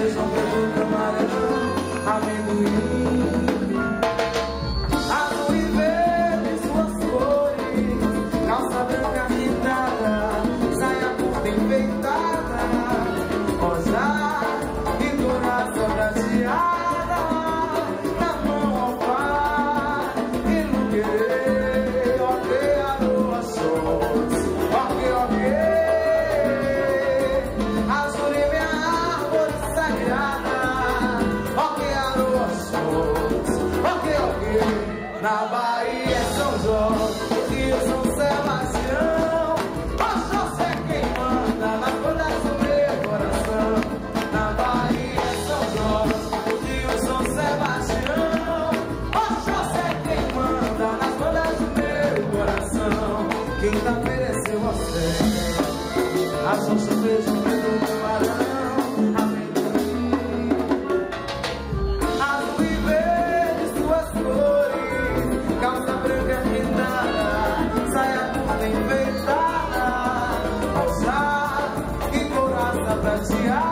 feijão preto, camarão, amendoim. Azul e verde, suas cores, calça branca pintada, saia curta enfeitada, rosa e coração prateada, na mão ao par e no querer, ok, a lua sorte, ok, ok. Azul e minha árvore sagrada, ok, a lua sorte, ok, ok. Na Bahia é São Jorge, no Rio São Sebastião, Oxóssi é quem manda nas folhas do meu coração. Na Bahia é São Jorge, no Rio São Sebastião, Oxóssi é quem manda nas folhas do meu coração. Quinta-feira é seu oceano, a Xoxa fez um preto camarão, amendoim. Azul e verde, suas cores, calça branca pintada, saia curta enfeitada, rosa e coraça prateada.